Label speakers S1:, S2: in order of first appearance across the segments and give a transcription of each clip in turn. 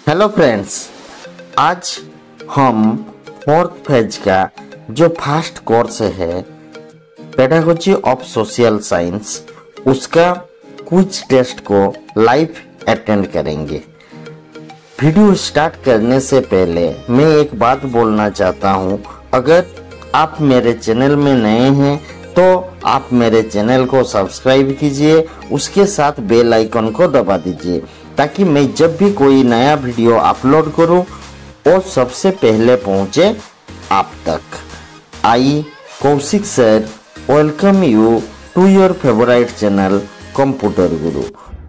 S1: Hello friends, आज हम fourth phase का जो फर्स्ट कोर्स है पेडागोजी ऑफ सोशल साइंस उसका क्विज टेस्ट को लाइव अटेंड करेंगे। वीडियो स्टार्ट करने से पहले मैं एक बात बोलना चाहता हूँ। अगर आप मेरे चैनल में नए हैं तो आप मेरे चैनल को सब्सक्राइब कीजिए, उसके साथ बेल आइकन को दबा दीजिए ताकि मैं जब भी कोई नया वीडियो अपलोड करूं वो सबसे पहले पहुंचे आप तक। I Kaushik sir welcome you to your favourite channel computer guru.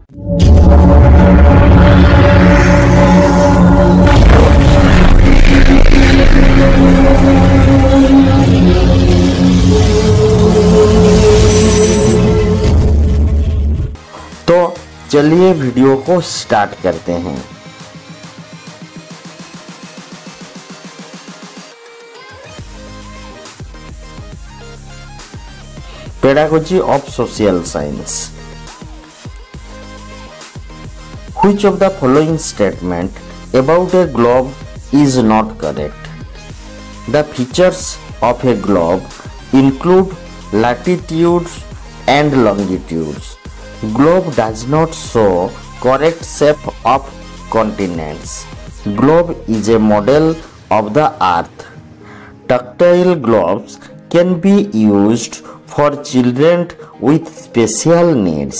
S1: तो चलिए वीडियो को स्टार्ट करते हैं। Pedagogy of social science. Which of the following statement about a globe is not correct? The features of a globe include latitudes and longitudes. Globe does not show correct shape of continents. Globe is a model of the earth. Tactile globes can be used for children with special needs.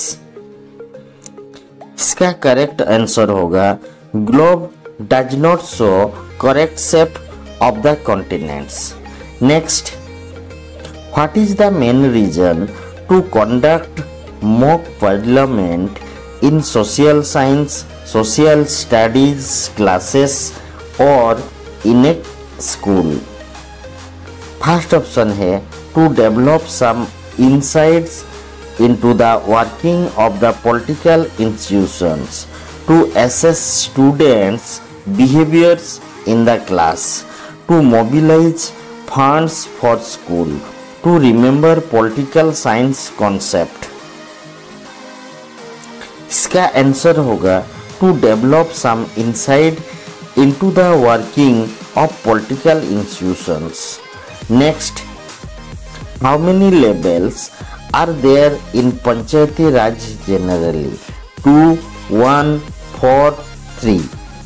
S1: इसका correct answer होगा globe does not show correct shape of the continents. Next, what is the main reason to conduct mock parliament in social science, social studies classes or in a school? First option है to develop some insights into the working of the political institutions, to assess students behaviors in the class, to mobilize funds for school, to remember political science concept. इसका answer होगा to develop some insight into the working of political institutions. Next, how many levels are there in panchayati raj generally? 2, 1, 4, 3।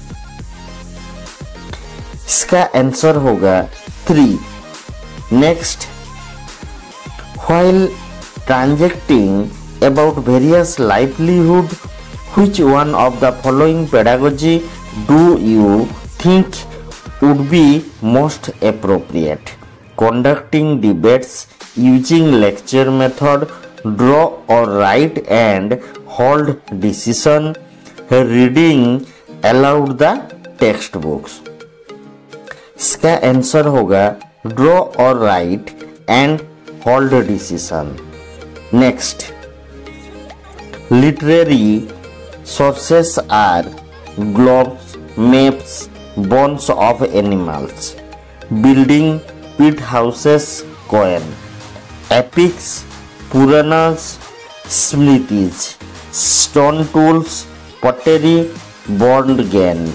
S1: इसका answer होगा 3। Next, while transacting about various livelihood, which one of the following pedagogy do you think would be most appropriate? Conducting debates using lecture method, draw or write and hold decision, reading aloud the textbooks. इसका answer होगा draw or write and hold decision. Next, literary sources are globes, maps, bones of animals, building, pit houses, coin, epics, Puranas, Smritis, stone tools, pottery, bond gained.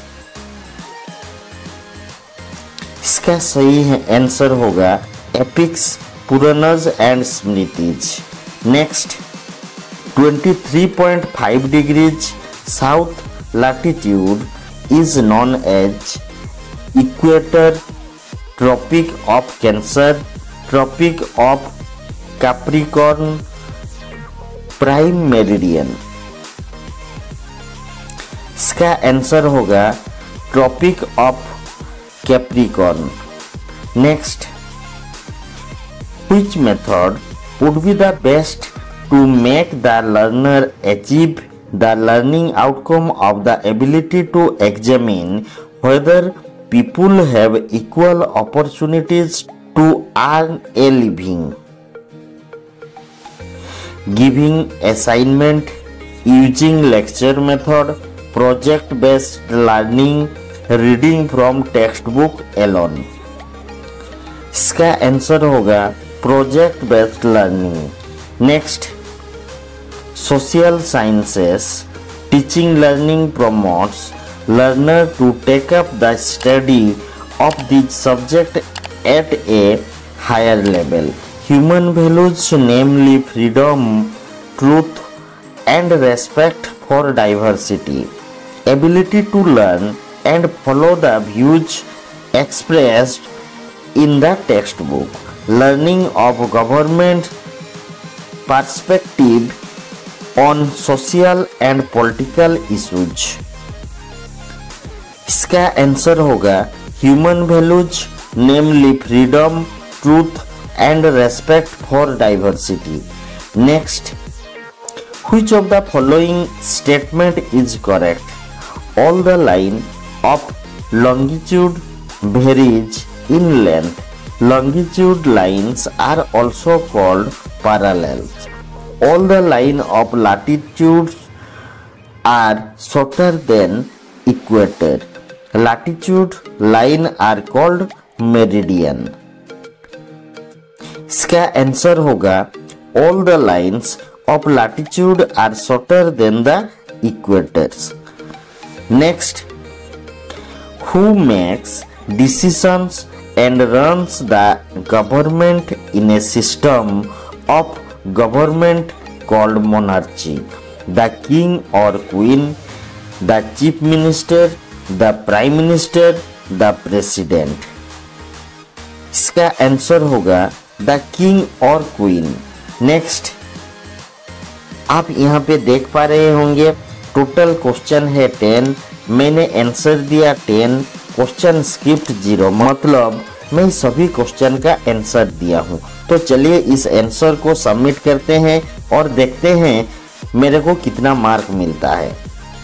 S1: इसका सही answer होगा epics, Puranas and Smritis. Next, 23.5 degrees south latitude is known as equator, tropic of Cancer, tropic of Capricorn, prime meridian. इसका answer होगा tropic of Capricorn. Next, which method would be the best to make the learner achieve the learning outcome of the ability to examine whether people have equal opportunities to earn a living? Giving assignment, using lecture method, project based learning, reading from textbook alone. इसका answer होगा project based learning. Next, social sciences teaching learning promotes learner to take up the study of this subject at a higher level. Human values, namely freedom, truth, and respect for diversity, ability to learn and follow the views expressed in the textbook, learning of government perspective on social and political issues। इसका answer होगा human values, namely freedom, truth and respect for diversity. Next, which of the following statement is correct? All the line of longitude varies in length. Longitude lines are also called parallels. All the line of latitudes are shorter than equator. Latitude line are called meridian. इसका answer होगा all the lines of latitude are shorter than the equators. Next, who makes decisions and runs the government in a system of government called monarchy? The king or queen, the chief minister, the prime minister, the president. इसका answer होगा the king और queen. Next, आप यहाँ पे देख पा रहे होंगे टोटल क्वेश्चन है 10, मैंने आंसर दिया 10, क्वेश्चन स्क्रिप्ट 0, मतलब मैं सभी क्वेश्चन का आंसर दिया हूँ। तो चलिए इस आंसर को सबमिट करते हैं और देखते हैं मेरे को कितना मार्क मिलता है।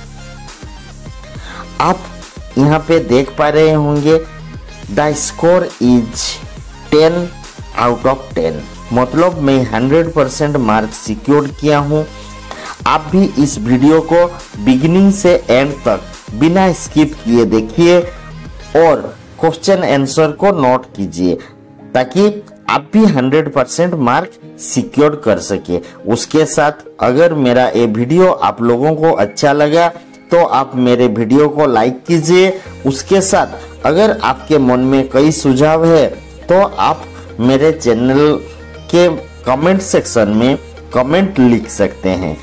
S1: आप यहाँ पे देख पा रहे होंगे the score is 10 out of 10, मतलब मैं 100% मार्क सिक्योर किया हूँ। आप भी इस वीडियो को बिगिनिंग से एंड तक बिना स्किप किए देखिए और क्वेश्चन आंसर को नोट कीजिए ताकि आप भी 100% मार्क सिक्योर कर सके। उसके साथ अगर मेरा ये वीडियो आप लोगों को अच्छा लगा तो आप मेरे वीडियो को लाइक कीजिए। उसके साथ अगर आपके मन में कोई सुझाव है तो आप मेरे चैनल के कमेंट सेक्शन में कमेंट लिख सकते हैं।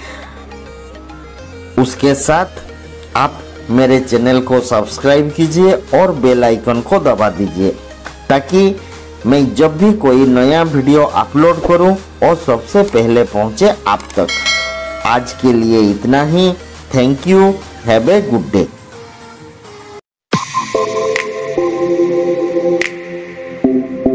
S1: उसके साथ आप मेरे चैनल को सब्सक्राइब कीजिए और बेल आइकन को दबा दीजिए ताकि मैं जब भी कोई नया वीडियो अपलोड करूं और सबसे पहले पहुंचे आप तक। आज के लिए इतना ही। Thank you. Have a good day.